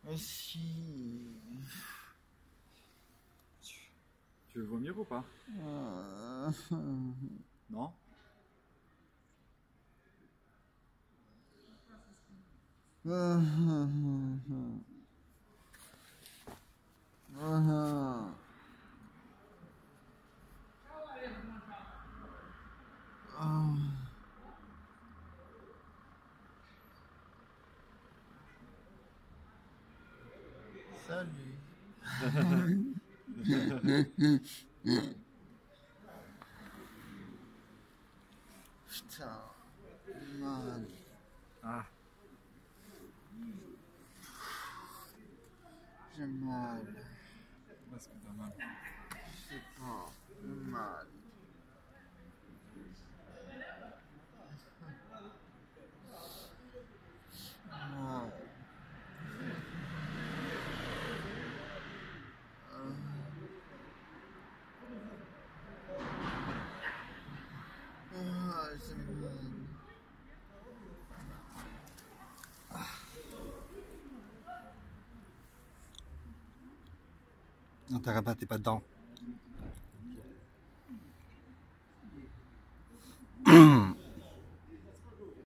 Si. Tu veux vomir ou pas? Non? Salut. Putain, mal. Ah, J'ai mal. est-ce que t'as mal? Je sais pas. Mal. Mal. J'ai mal. Non, t'es pas dedans.